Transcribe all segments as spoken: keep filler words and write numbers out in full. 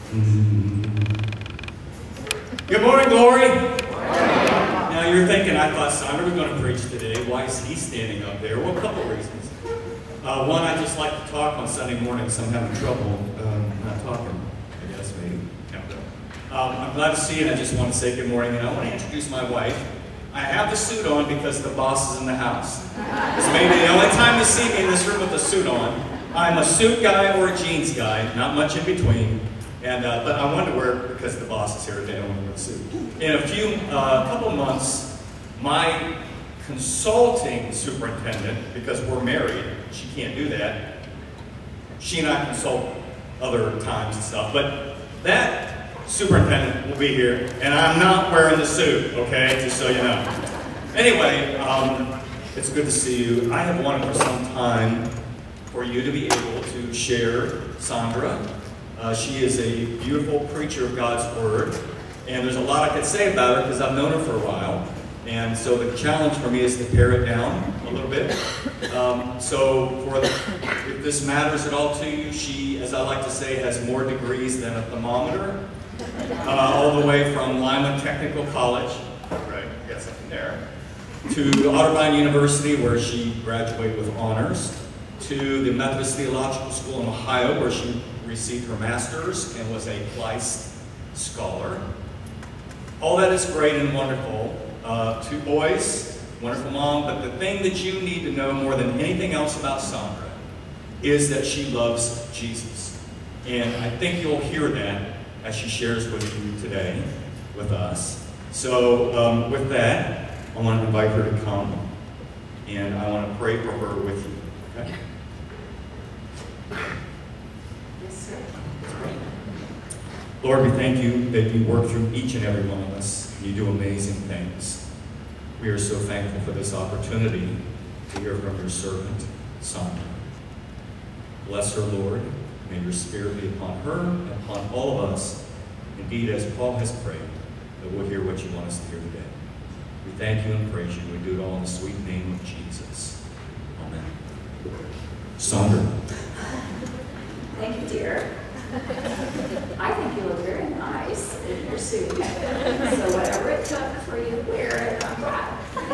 Good morning, Glory. Good morning. Now you're thinking, I thought Sandra was going to preach today. Why is he standing up there? Well, a couple reasons. Uh, one, I just like to talk on Sunday mornings, so I'm having trouble um, not talking, I guess, maybe. Um, I'm glad to see you, and I just want to say good morning. And I want to introduce my wife. I have the suit on because the boss is in the house. This may be the only time you see me in this room with a suit on. I'm a suit guy or a jeans guy, not much in between. And, uh, but I wanted to wear it because the boss is here today. I want to wear a suit. In a few, uh, couple months, my consulting superintendent, because we're married, she can't do that. She and I consult other times and stuff, but that superintendent will be here, and I'm not wearing the suit, okay, just so you know. Anyway, um, it's good to see you. I have wanted for some time for you to be able to share Sandra. Uh, she is a beautiful preacher of God's Word, and there's a lot I could say about her because I've known her for a while. And so the challenge for me is to pare it down a little bit. Um, so for the, if this matters at all to you, she, as I like to say, has more degrees than a thermometer, uh, all the way from Lyman Technical College, right, got something there, to Otterbein University, where she graduated with honors, to the Methodist Theological School in Ohio, where she received her master's and was a Kleist scholar. All that is great and wonderful. Uh, two boys, wonderful mom, but the thing that you need to know more than anything else about Sandra is that she loves Jesus. And I think you'll hear that as she shares with you today, with us. So um, with that, I want to invite her to come, and I want to pray for her with you. Okay? Yes, sir. Lord, we thank you that you work through each and every one of us. You do amazing things. We are so thankful for this opportunity to hear from your servant, Sandra. Bless her, Lord. May your spirit be upon her and upon all of us. Indeed, as Paul has prayed, that we'll hear what you want us to hear today. We thank you and praise you. We do it all in the sweet name of Jesus. Amen. Sandra. Thank you, dear. I think you look very nice in your suit. So whatever it took for you to wear it, I'm proud.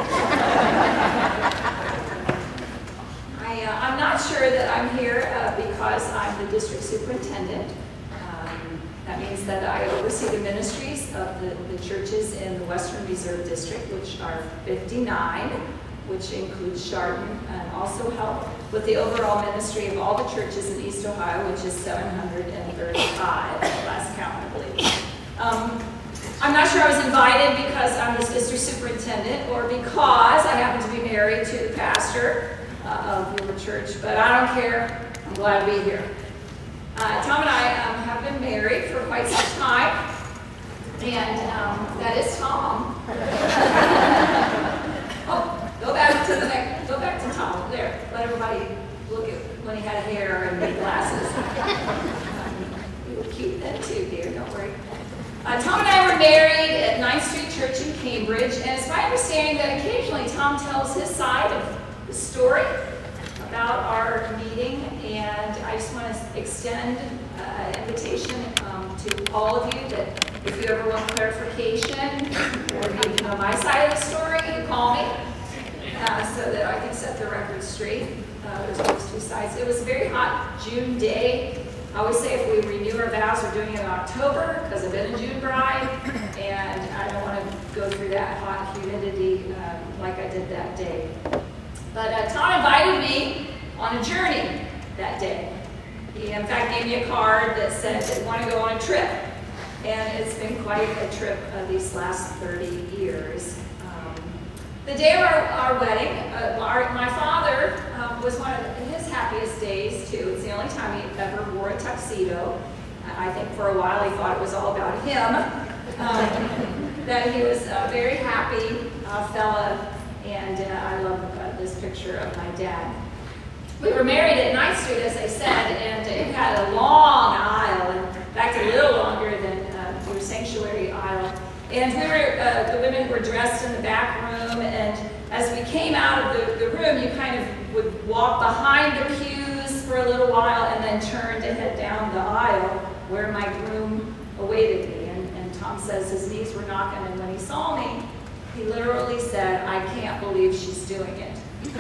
I, uh, I'm not sure that I'm here uh, because I'm the district superintendent. Um, that means that I oversee the ministries of the, the churches in the Western Reserve District, which are fifty-nine, which includes Chardon, and also help with the overall ministry of all the churches in East Ohio, which is seven hundred thirty-five, last count, I believe. Um, I'm not sure I was invited because I'm the district superintendent or because I happen to be married to the pastor uh, of your church, but I don't care. I'm glad to be here. Uh, Tom and I um, have been married for quite some time, and um, that is Tom. Oh, go back to the next, go back to Tom, there. Let everybody look at when he had hair and big glasses. Um, you were cute then too, dear, don't worry. Uh, Tom and I were married at ninth Street Church in Cambridge, and it's my understanding that occasionally Tom tells his side of the story about our meeting, and I just want to extend an uh, invitation um, to all of you that if you ever want clarification or you need to know my side of the story, you call me uh, so that I can set the record straight. Uh, there's those two sides. It was a very hot June day. I always say if we renew our vows, we're doing it in October because I've been a June bride, and I don't want to go through that hot humidity um, like I did that day. But uh, Tom invited me on a journey that day. He, in fact, gave me a card that said that want to go on a trip. And it's been quite a trip uh, these last thirty years. Um, the day of our, our wedding, uh, our, my father uh, was one of his happiest days, too. It's the only time he ever wore a tuxedo. I think for a while he thought it was all about him. Um, that he was a very happy uh, fella, and uh, I love uh, this picture of my dad. We were married at ninth Street, as I said, and it had a long aisle, and in fact a little longer than uh, your sanctuary aisle. And we were, uh, the women were dressed in the back room, and as we came out of the, the room, you kind of would walk behind the pews for a little while and then turn to head down the aisle. where my groom awaited me. And, and Tom says his knees were knocking, and when he saw me, he literally said, "I can't believe she's doing it."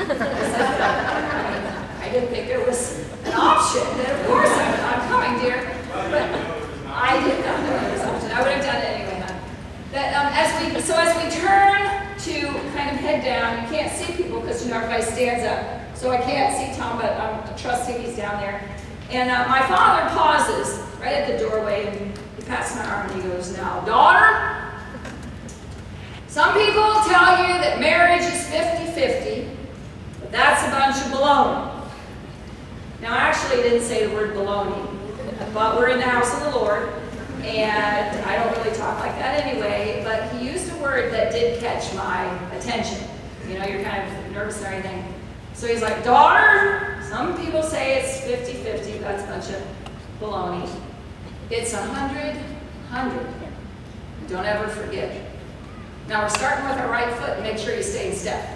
I didn't think there was an option. And of course I'm, I'm coming, dear. But I did not know there was an option. I would have done it anyway, huh? But, um, as we, so as we turn to kind of head down, you can't see people because you know everybody stands up. So I can't see Tom, but I'm trusting he's down there. And uh, my father pauses right at the doorway, and he pats my arm and he goes, "Now, daughter, some people tell you that marriage is fifty fifty, but that's a bunch of baloney." Now, actually, he didn't say the word baloney, but we're in the house of the Lord, and I don't really talk like that anyway, but he used a word that did catch my attention. You know, you're kind of nervous and everything. So he's like, "Daughter, some people say it's fifty fifty, that's a bunch of baloney. It's a hundred, hundred. Don't ever forget." Now we're starting with our right foot, and make sure you stay in step.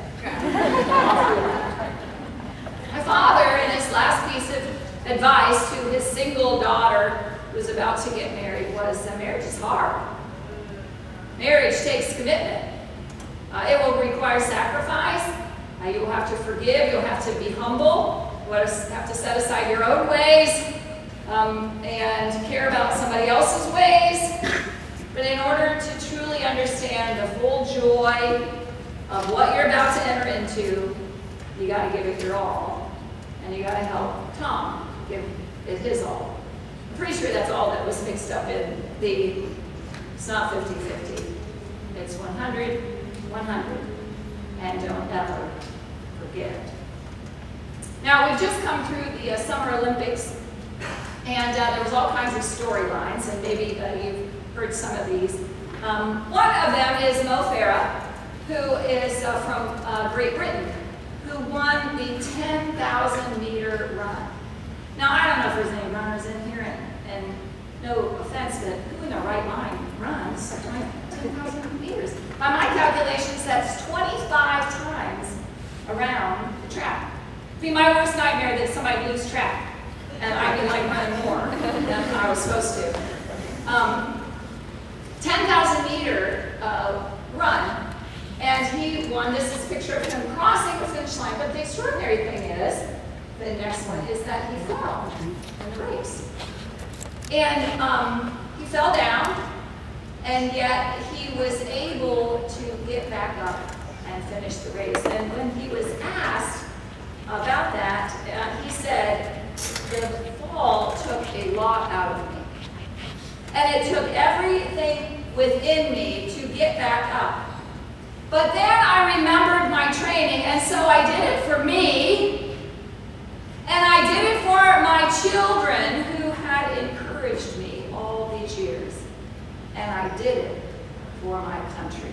My father, in his last piece of advice to his single daughter who was about to get married, was that marriage is hard. Marriage takes commitment. Uh, it will require sacrifice. Uh, you will have to forgive. You'll have to be humble. You will have to set aside your own ways um, and care about somebody else's ways. But in order to truly understand the full joy of what you're about to enter into, you got to give it your all. And you got to help Tom give it his all. I'm pretty sure that's all that was mixed up in the, it's not fifty fifty. It's one hundred, one hundred. And don't ever forget. Now, we've just come through the uh, Summer Olympics, and uh, there was all kinds of storylines, and maybe uh, you've heard some of these. Um, one of them is Mo Farah, who is uh, from uh, Great Britain, who won the ten thousand meter run. Now, I don't know if there's any runners in here, and, and no offense, but who in their right mind runs ten thousand meters? By my calculations, that's twenty-five times around the track. It'd be my worst nightmare that somebody lose track, and I'd be like running more than I was supposed to. Um, ten thousand meter uh, run. And he won. This is a picture of him crossing the finish line. But the extraordinary thing is, the next one, is that he fell in the race. And um, he fell down, and yet he was able to get back up and finish the race. And when he was asked about that, uh, he said, "The fall took a lot out of me. And it took everything within me to get back up. But then I remembered my training, and so I did it for me, and I did it for my children who had encouraged me all these years, and I did it for my country."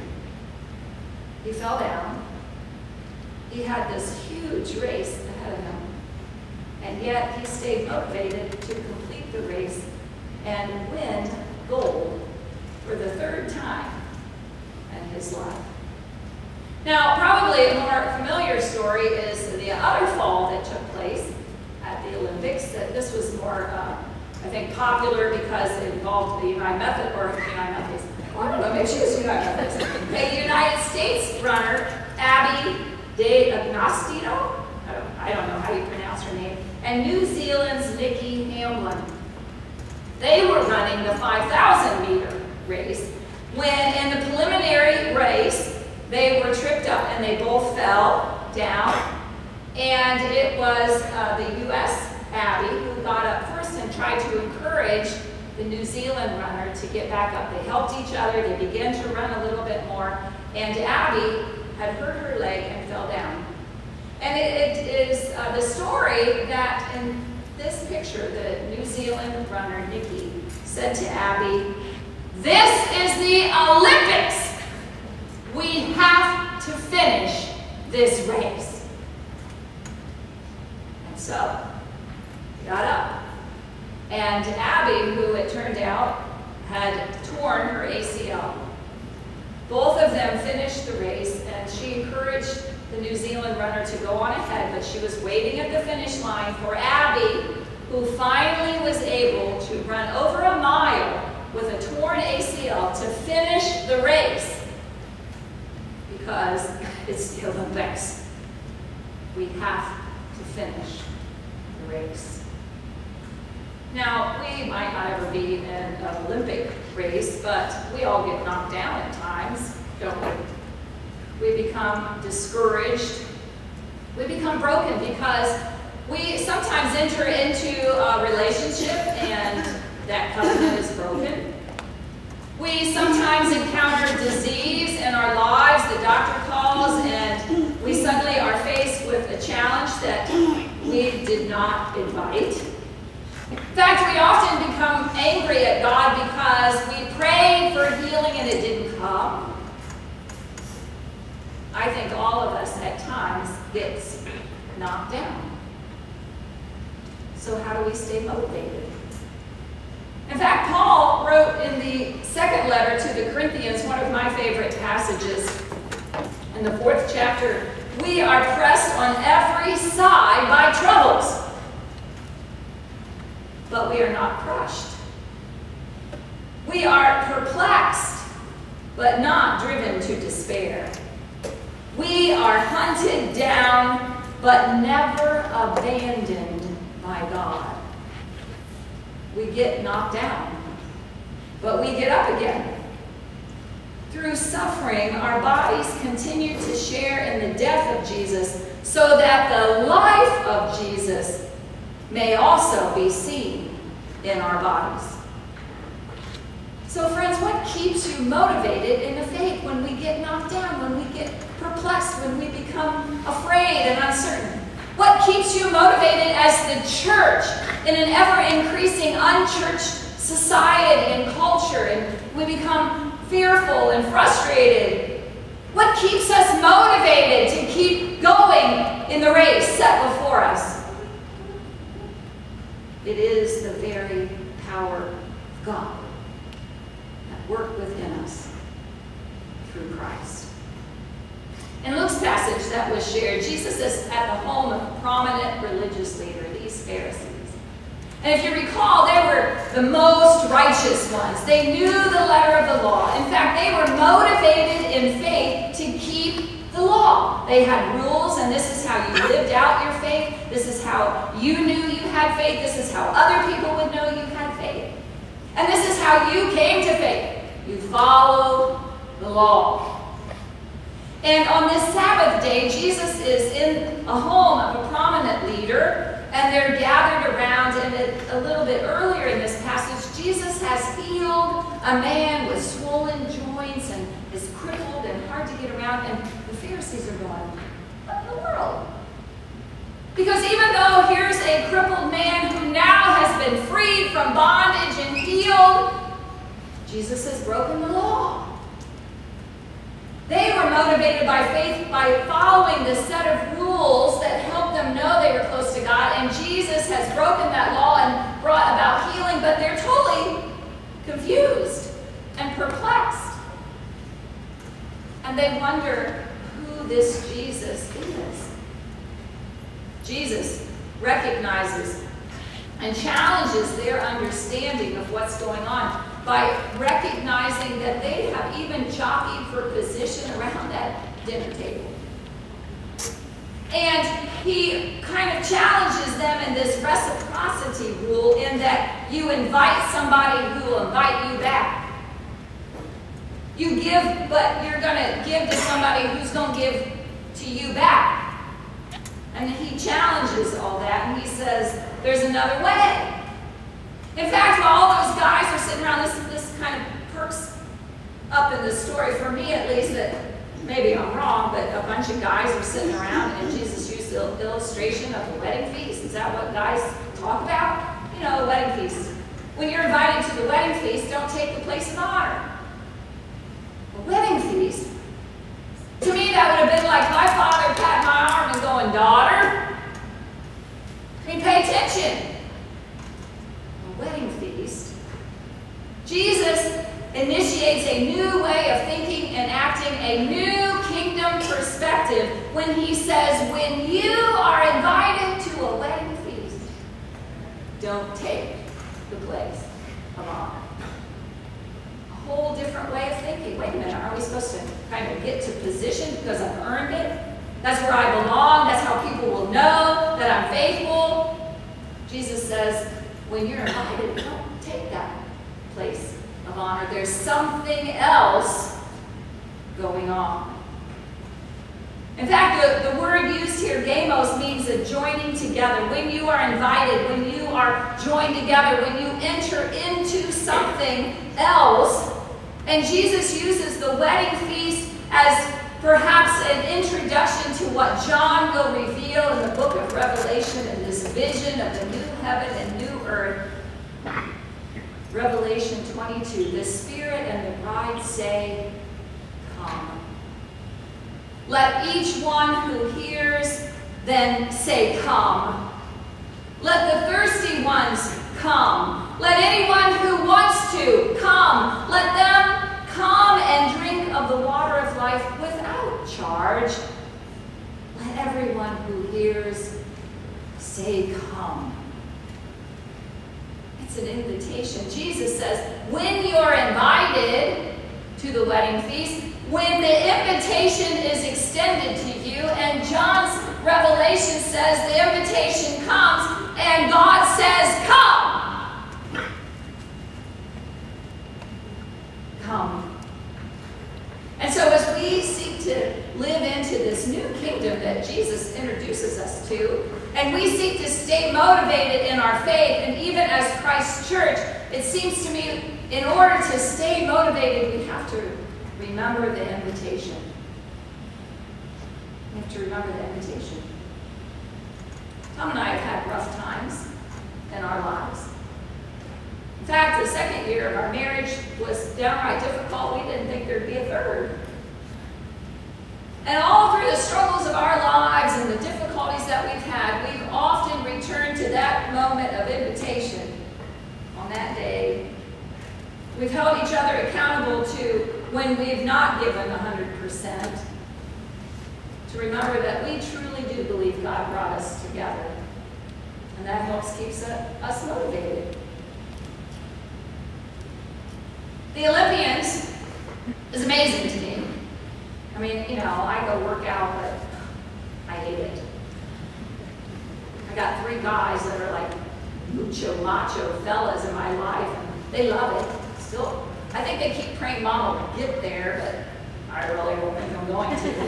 He fell down. He had this huge race ahead of him, and yet he stayed motivated to complete the race and win gold for the third time in his life. Now, probably a more familiar story is the other fall that took place at the Olympics. That this was more, uh, I think, popular because it involved the United Methodist, or United Methodist, I don't know, maybe she was United Methodist. A United States runner, Abby De Agostino, I don't, I don't know how you pronounce her name, and New Zealand's Nikki Hamblin. They were running the five thousand meter race when in the preliminary race, they were tripped up and they both fell down. And it was uh, the U S Abby who got up first and tried to encourage the New Zealand runner to get back up. They helped each other. They began to run a little bit more. And Abby had hurt her leg and fell down. And it, it is uh, the story that in this picture, the New Zealand runner, Nikki, said to Abby, "This is the Olympics. We have to finish this race." And so, he got up. And Abby, who it turned out had torn her A C L, both of them finished the race, and she encouraged the New Zealand runner to go on ahead, but she was waiting at the finish line for Abby, who finally was able to run over a mile with a torn A C L to finish the race, because it's the Olympics. We have to finish the race. Now, we might not ever be in an Olympic race, but we all get knocked down at times, don't we? We become discouraged. We become broken because we sometimes enter into a relationship and that covenant is broken. We sometimes encounter disease in our lives, the doctor calls, and we suddenly are faced with a challenge that we did not invite. In fact, we often become angry at God because we prayed for healing and it didn't come. I think all of us at times get knocked down. So how do we stay motivated? In fact, Paul wrote in the second letter to the Corinthians, one of my favorite passages, in the fourth chapter, we are pressed on every side by troubles, but we are not crushed. We are perplexed, but not driven to despair. We are hunted down, but never abandoned by God. We get knocked down, but we get up again. Through suffering, our bodies continue to share in the death of Jesus, so that the life of Jesus may also be seen in our bodies. So friends, what keeps you motivated in the faith when we get knocked down, when we get perplexed, when we become afraid and uncertain? What keeps you motivated as the church in an ever-increasing unchurched society and culture, and we become fearful and frustrated? What keeps us motivated to keep going in the race set before us? It is the very power of God that worked within us through Christ. In Luke's passage that was shared, Jesus is at the home of a prominent religious leader, these Pharisees. And if you recall, they were the most righteous ones. They knew the letter of the law. In fact, they were motivated in faith to keep the law. They had rules, and this is how you lived out your faith. This is how you knew you had faith. This is how other people would know you had faith. And this is how you came to faith. You followed the law. And on this Sabbath day, Jesus is in a home of a prominent leader, and they're gathered around, and a little bit earlier in this passage, Jesus has healed a man with swollen joints and is crippled and hard to get around, and the Pharisees are going, what in the world? Because even though here's a crippled man who now has been freed from bondage and healed, Jesus has broken the law. They were motivated by faith by following the set of rules that helped them know they were close to God, and Jesus has broken that law and brought about healing, but they're totally confused and perplexed. And they wonder who this Jesus is. Jesus recognizes and challenges their understanding of what's going on by recognizing that they have even jockeyed for position around that dinner table. And he kind of challenges them in this reciprocity rule, in that you invite somebody who will invite you back. You give, but you're going to give to somebody who's going to give to you back. And he challenges all that, and he says, there's another way. In fact, while all those guys are sitting around, this, this kind of perks up in the story, for me at least, that maybe I'm wrong, but a bunch of guys are sitting around, and Jesus used the illustration of a wedding feast. Is that what guys talk about? You know, a wedding feast. When you're invited to the wedding feast, don't take the place of honor. A wedding feast? To me, that would have been like my father patting my arm and going, daughter, I mean, pay attention. A wedding feast. Jesus initiates a new way of thinking and acting, a new kingdom perspective, when he says, when you are invited to a wedding feast, don't take the place of honor. A whole different way of thinking. Wait a minute, are we supposed to kind of get to position because I've earned it? That's where I belong. That's how people will know that I'm faithful. Jesus says, when you're invited, don't take that place of honor. There's something else going on. In fact, the, the word used here, gamos, means a joining together. When you are invited, when you are joined together, when you enter into something else, and Jesus uses the wedding feast as perhaps an introduction to what John will reveal in the book of Revelation and this vision of the new heaven and new earth. Revelation twenty-two, the Spirit and the bride say, come. Let each one who hears then say, come. Let the thirsty ones come. Let anyone who wants to come. Let them come and drink of the water of life without charge. Let everyone who hears say, come. It's an invitation. Jesus says, when you're invited to the wedding feast, when the invitation is extended to you, and John's Revelation says the invitation comes, and God says, come. Come. And so as we seek to live into this new kingdom that Jesus introduces us to, and we seek to stay motivated in our faith, and even as Christ's church, it seems to me, in order to stay motivated, we have to remember the invitation. We have to remember the invitation. Tom and I have had rough times in our lives. In fact, the second year of our marriage was downright difficult. We didn't think there'd be a third. And all through the struggles of our lives and the difficulties that we've had, we've often returned to that moment of invitation on that day. We've held each other accountable to when we've not given one hundred percent. To remember that we truly do believe God brought us together. And that helps keep us motivated. The Olympians is amazing to me. I mean, you know, I go work out, but I hate it. I got three guys that are like mucho macho fellas in my life, and they love it. Still, I think they keep praying Mom will get there, but I really don't think I'm going to.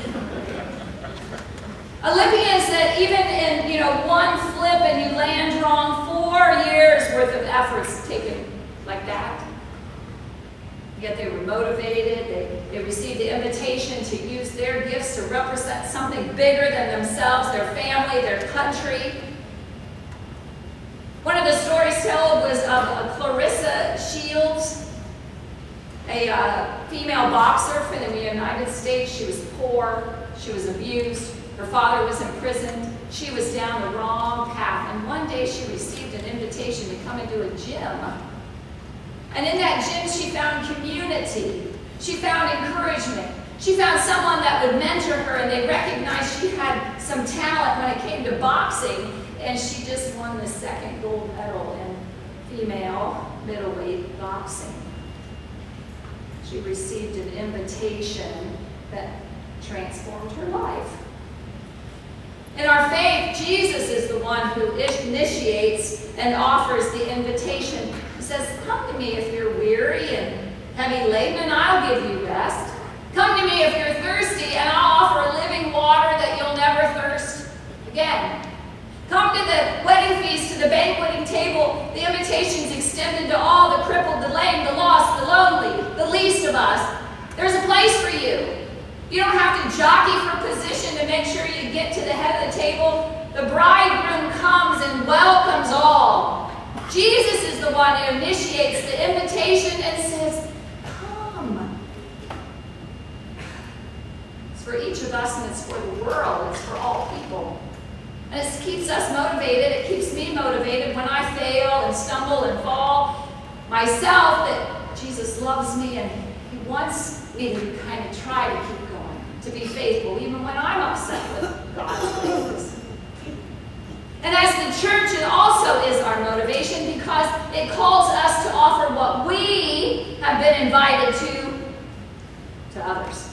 Olympians that even in, you know, one flip and you land wrong, four years worth of efforts taken like that. Yet they were motivated, they, they received the invitation to use their gifts to represent something bigger than themselves, their family, their country. One of the stories told was of uh, Clarissa Shields, a uh, female boxer from the United States. She was poor, she was abused, her father was imprisoned, she was down the wrong path, and one day she received an invitation to come into a gym. And in that gym, she found community. She found encouragement. She found someone that would mentor her, and they recognized she had some talent when it came to boxing, and she just won the second gold medal in female middleweight boxing. She received an invitation that transformed her life. In our faith, Jesus is the one who initiates and offers the invitation. He says, come to me if you're weary and heavy laden, and I'll give you rest. Come to me if you're thirsty, and I'll offer living water that you'll never thirst again. Come to the wedding feast, to the banqueting table. The invitation's extended to all, the crippled, the lame, the lost, the lonely, the least of us. There's a place for you. You don't have to jockey for position to make sure you get to the head of the table. The bridegroom comes and welcomes all. Jesus is the one who initiates the invitation and says, come. It's for each of us, and it's for the world. It's for all people. And it keeps us motivated. It keeps me motivated when I fail and stumble and fall myself, that Jesus loves me and he wants me to kind of try to keep going, to be faithful, even when I'm upset with God's ways. And as the church, it also is our motivation because it calls us to offer what we have been invited to to others.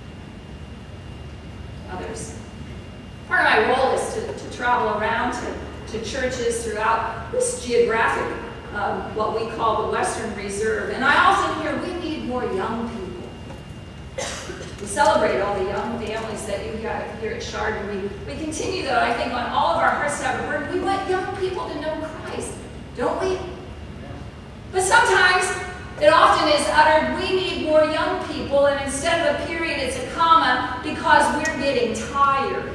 Others. Part of my role is to, to travel around to, to churches throughout this geographic, um, what we call the Western Reserve. And I often hear we need more young people. We celebrate all the young families that you got here at Chardon. We, we continue, though, I think, on all of our hearts to have a burden. We want young people to know Christ, don't we? But sometimes it often is uttered, we need more young people, and instead of a period, it's a comma because we're getting tired.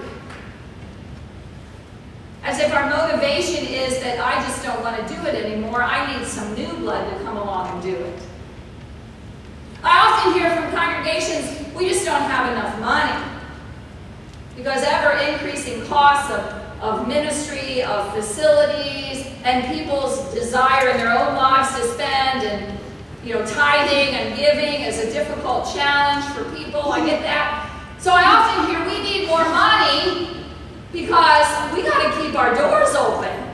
As if our motivation is that I just don't want to do it anymore. I need some new blood to come along and do it. I often hear from congregations, we just don't have enough money. Because ever-increasing costs of, of ministry, of facilities, and people's desire in their own lives to spend, and you know, tithing and giving is a difficult challenge for people. I get that. So I often hear we need more money because we got to keep our doors open.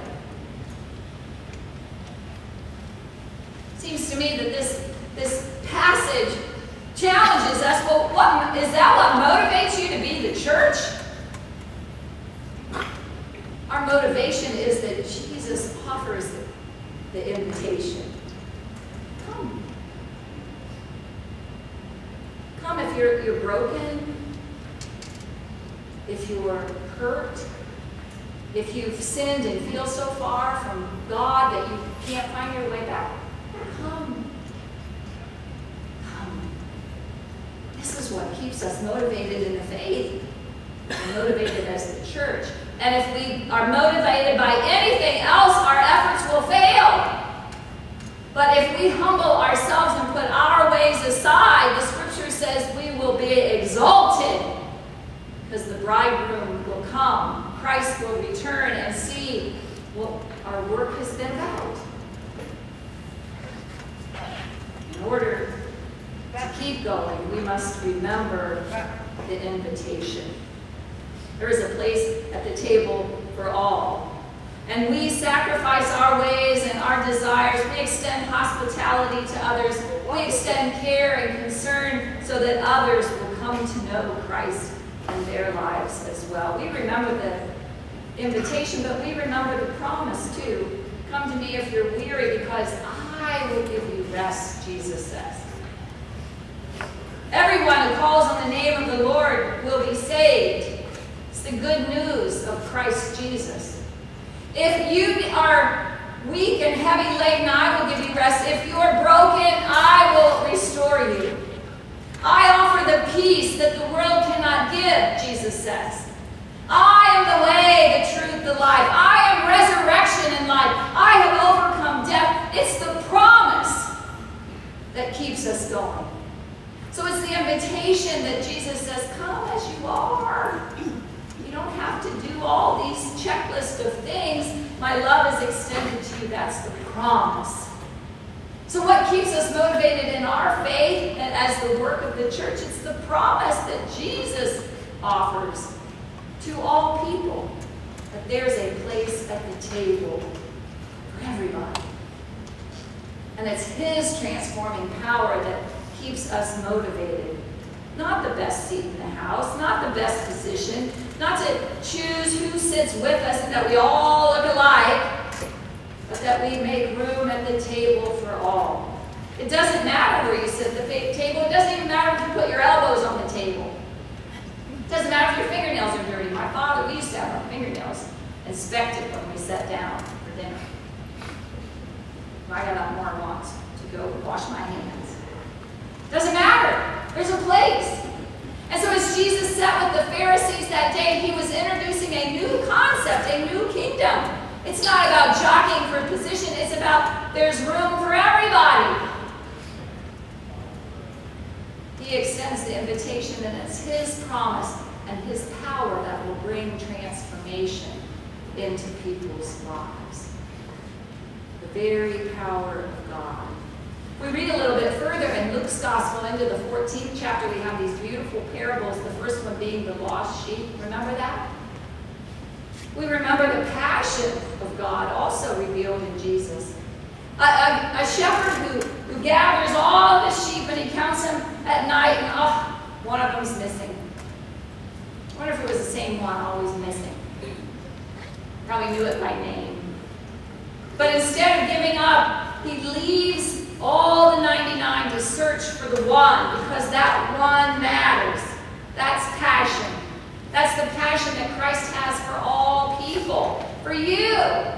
Seems to me that this, this passage challenges us. Well, what, is that what motivates you to be the church? Our motivation is that Jesus offers the, the invitation. Come. Come if you're, you're broken, if you're hurt, if you've sinned and feel so far from God that you can't find your way back. Come. Come. This is what keeps us motivated in the faith and motivated as the church. And if we are motivated by anything else, our efforts will fail. But if we humble ourselves and put our ways aside, the scripture says we will be exalted because the bridegroom will come. Christ will return and see what our work has been about. In order to keep going, we must remember the invitation. There is a place at the table for all. And we sacrifice our ways and our desires. We extend hospitality to others. We extend care and concern so that others will come to know Christ in their lives as well. We remember the invitation, but we remember the promise too. Come to me if you're weary, because I will give you rest, Jesus says. Everyone who calls on the name of the Lord will be saved. It's the good news of Christ Jesus. If you are weak and heavy laden, I will give you rest. If you're broken, I will restore you. I offer the peace that the world cannot give, Jesus says. I am the way, the truth, the life. I am resurrection and life. I have overcome death. It's the promise that keeps us going. So it's the invitation that Jesus says, come as you are. You don't have to do all these checklists of things. My love is extended to you. That's the promise. So what keeps us motivated in our faith and as the work of the church? It's the promise that Jesus offers to all people, that there's a place at the table for everybody. And it's His transforming power that keeps us motivated. Not the best seat in the house, not the best position, not to choose who sits with us and that we all look alike, but that we make room at the table for all. It doesn't matter where you sit at the table. It doesn't even matter if you put your elbows on the table. It doesn't matter if your fingernails are dirty. My father, we used to have our fingernails inspected when we sat down for dinner. I got up more than once to go wash my hands. Doesn't matter. There's a place. And so as Jesus sat with the Pharisees that day, He was introducing a new concept, a new kingdom. It's not about jockeying for position. It's about there's room for everybody. He extends the invitation, and it's His promise and His power that will bring transformation into people's lives. The very power of God. We read a little bit further in Luke's Gospel into the fourteenth chapter. We have these beautiful parables, the first one being the lost sheep. Remember that? We remember the passion of God also revealed in Jesus. A, a, a shepherd who, who gathers all of his sheep and he counts them at night, and oh, one of them's missing. I wonder if it was the same one always missing. Probably knew it by name. But instead of giving up, he leaves all the ninety-nine to search for the one, because that one matters. That's passion. That's the passion that Christ has for all people. For you.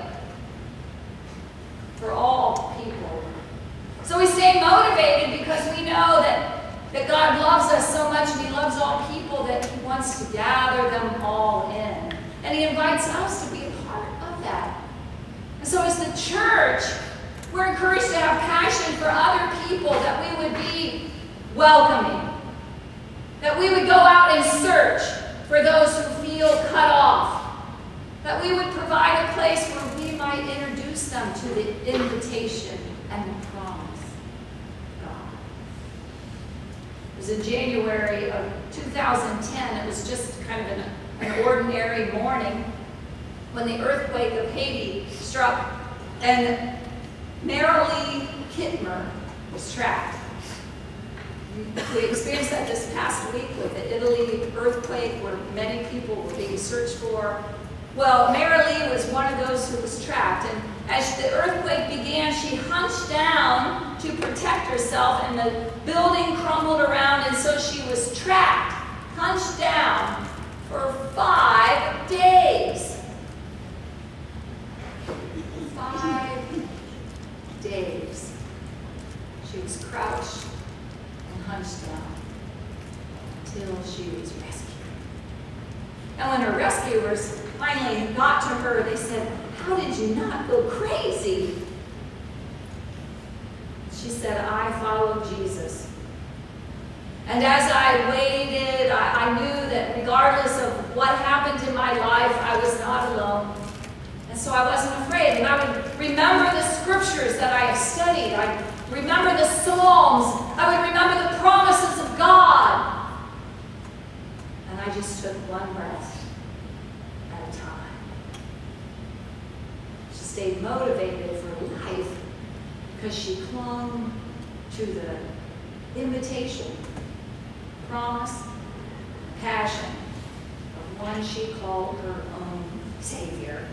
For all people. So we stay motivated because we know that, that God loves us so much, and he loves all people, that he wants to gather them all in. And he invites us to be a part of that. And so as the church, we're encouraged to have passion for other people, that we would be welcoming. That we would go out and search for those who feel cut off. That we would provide a place where we might introduce them to the invitation and the promise of God. It was in January of two thousand ten. It was just kind of an, an ordinary morning when the earthquake of Haiti struck, and Marilee Kittmer was trapped. We experienced that this past week with the Italy earthquake, where many people were being searched for. Well, Marilee was one of those who was trapped, and as the earthquake began, she hunched down to protect herself, and the building crumbled around, and so she was trapped, hunched down for five days. Five days. She was crouched and hunched down until she was rescued. And when her rescuers finally got to her, they said, "How did you not go crazy?" She said, "I followed Jesus. And as I waited, I, I knew that regardless of what happened in my life, I was not alone. And so I wasn't afraid. And I would remember the scriptures that I have studied. I remember the Psalms. I would remember the promises of God. And I just took one breath at a time." She stayed motivated for life because she clung to the invitation, promise, passion of one she called her own Savior.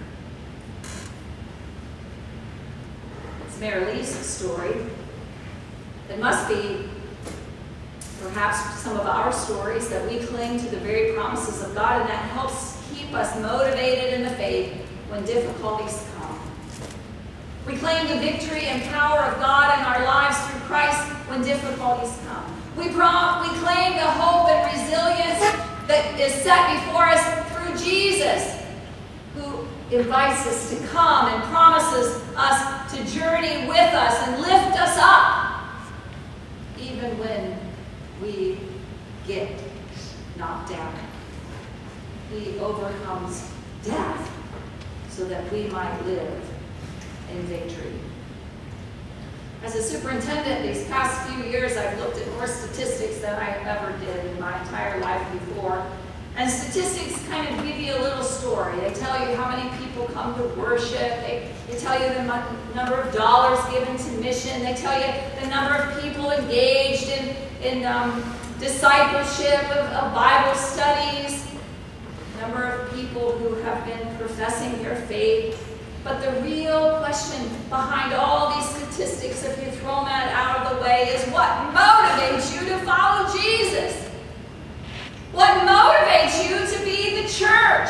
It's Marilee's story. It must be perhaps some of our stories, that we cling to the very promises of God, and that helps keep us motivated in the faith when difficulties come. We claim the victory and power of God in our lives through Christ when difficulties come. We, prom we claim the hope and resilience that is set before us through Jesus, who invites us to come and promises us to journey with us and lift us up, even when we get knocked down. He overcomes death so that we might live in victory. As a superintendent these past few years, I've looked at more statistics than I ever did in my entire life before. And statistics kind of give you a little story. They tell you how many people come to worship. They, they tell you the number of dollars given to mission. They tell you the number of people engaged in, in um, discipleship of, of Bible studies, the number of people who have been professing their faith. But the real question behind all these statistics, if you throw that out of the way, is what motivates you to follow Jesus? What motivates you to be the church?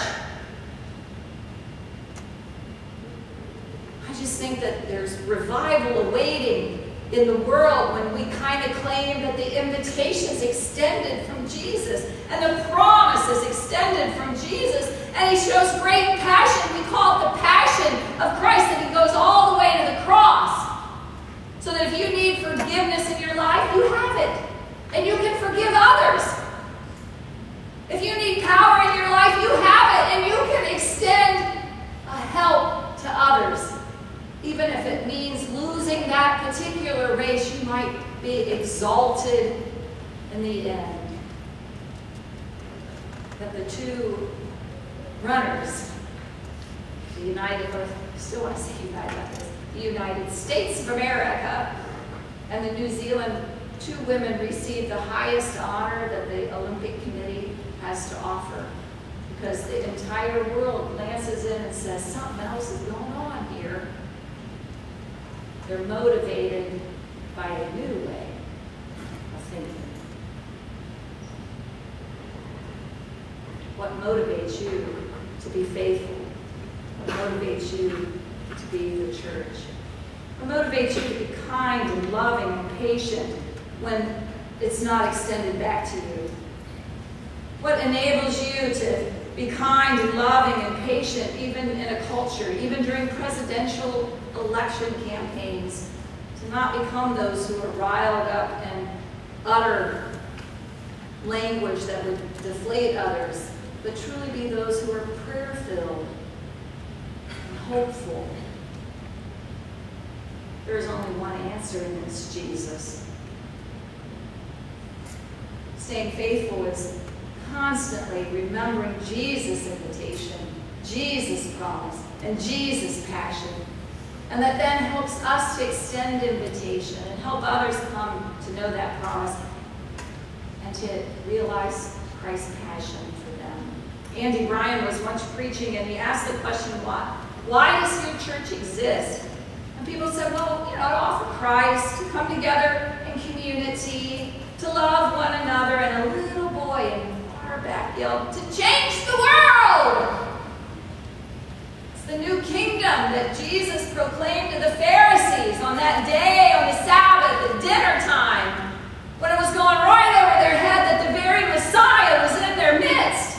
I just think that there's revival awaiting in the world when we kind of claim that the invitation is extended from Jesus and the promise is extended from Jesus, and he shows great passion. We call it the passion of Christ, that he goes all the way to the cross, so that if you need forgiveness in your life, you have it, and you can forgive others. If you need power in your life, you have it, and you can extend a help to others. Even if it means losing that particular race, you might be exalted in the end. That the two runners the United, or I still want to say United Methodist, the United States of America and the New Zealand, two women received the highest honor that the Olympic Committee has to offer, because the entire world glances in and says something else is going on here. They're motivated by a new way of thinking. What motivates you to be faithful? What motivates you to be the church? What motivates you to be kind and loving and patient when it's not extended back to you? What enables you to be kind and loving and patient even in a culture, even during presidential election campaigns, to not become those who are riled up and utter language that would deflate others, but truly be those who are prayer-filled and hopeful? There is only one answer, and it's Jesus. Staying faithful is constantly remembering Jesus' invitation, Jesus' promise, and Jesus' passion. And that then helps us to extend invitation and help others come to know that promise and to realize Christ's passion for them. Andy Bryan was once preaching, and he asked the question, why? Why does your church exist? And people said, well, you know, to offer Christ, to come together in community, to love one another. And a little boy in far back yelled, to change the world! It's the new kingdom that Jesus proclaimed to the Pharisees on that day, on the Sabbath, at dinner time, when it was going right over their head that the very Messiah was in their midst.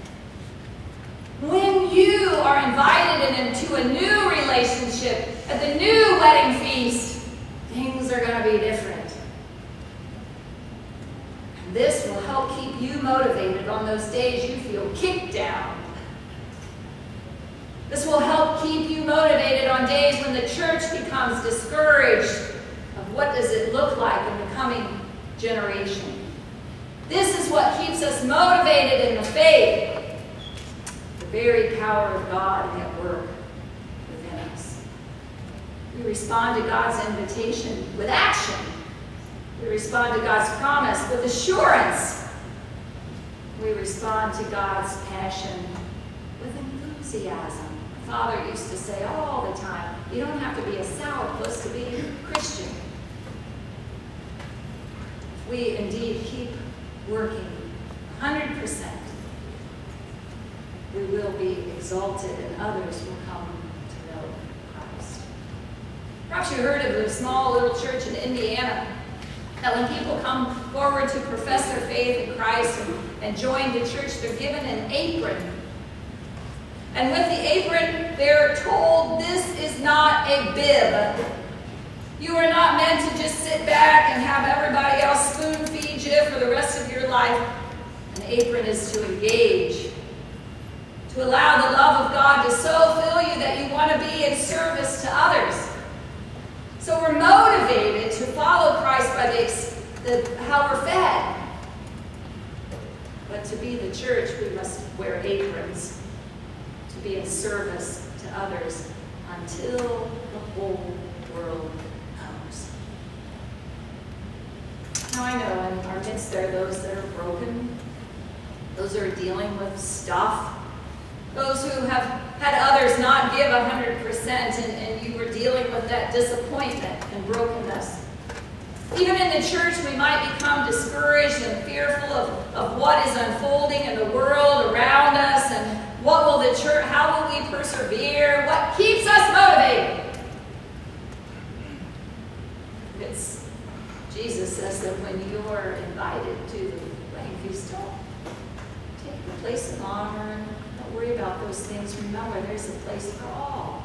When you are invited into a new relationship, at the new wedding feast, things are going to be different. And this will help keep you motivated on those days you feel kicked down. This will help keep you motivated on days when the church becomes discouraged of what does it look like in the coming generation. This is what keeps us motivated in the faith. The very power of God at work within us. We respond to God's invitation with action. We respond to God's promise with assurance. We respond to God's passion with enthusiasm. My father used to say all the time, you don't have to be a sourpuss to be a Christian. If we indeed keep working one hundred percent, we will be exalted and others will come to know Christ. Perhaps you heard of a small little church in Indiana that when people come forward to profess their faith in Christ and, and join the church, they're given an apron. And with the apron, they're told this is not a bib. You are not meant to just sit back and have everybody else spoon feed you for the rest of your life. An apron is to engage, to allow the love of God to so fill you that you want to be in service to others. So we're motivated to follow Christ by the, the, how we're fed. But to be the church, we must wear aprons, to be in service to others until the whole world comes. Now I know in our midst there are those that are broken, those who are dealing with stuff, those who have had others not give one hundred percent, and, and you were dealing with that disappointment and brokenness. Even in the church, we might become discouraged and fearful of, of what is unfolding in the world around us, and what will the church, how will we persevere, what keeps us motivated. It's, Jesus says that when you are invited to the wedding feast, don't take the place of honor. Don't worry about those things. Remember, there's a place for all.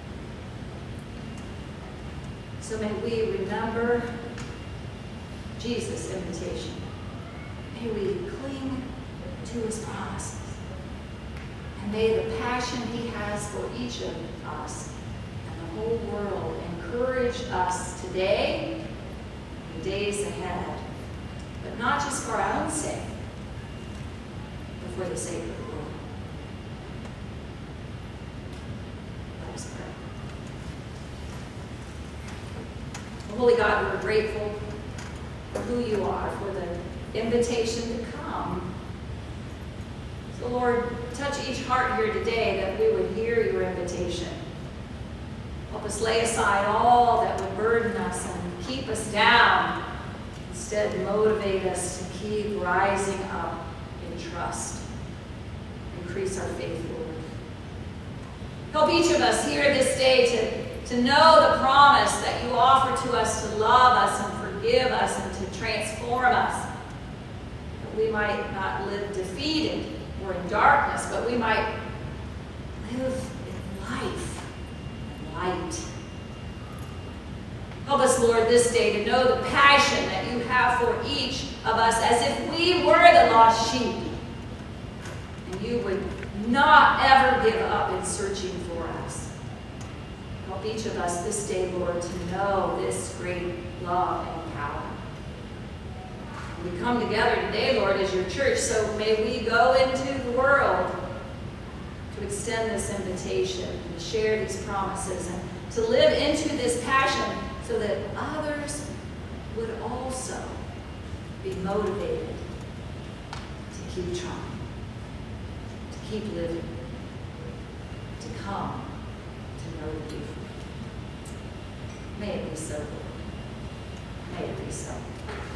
So may we remember Jesus' invitation. May we cling to his promises. And may the passion he has for each of us and the whole world encourage us today and the days ahead. But not just for our own sake, but for the sake of the world. Let's pray. Holy God, we're grateful for who you are, for the invitation to come. So Lord, touch each heart here today that we would hear your invitation. Help us lay aside all that would burden us and keep us down. Instead, motivate us to keep rising up in trust. Increase our faith, Lord. Help each of us here this day to, to know the promise that you offer to us to love us and forgive us and to transform us. That we might not live defeated or in darkness, but we might live in life and light. Help us, Lord, this day to know the passion that you have for each of us as if we were the lost sheep. And you would not ever give up in searching for us. Help each of us this day, Lord, to know this great love and power. We come together today, Lord, as your church, so may we go into the world to extend this invitation, to share these promises, and to live into this passion so that others would also be motivated to keep trying, to keep living, to come to know you. May it be so, Lord. May it be so.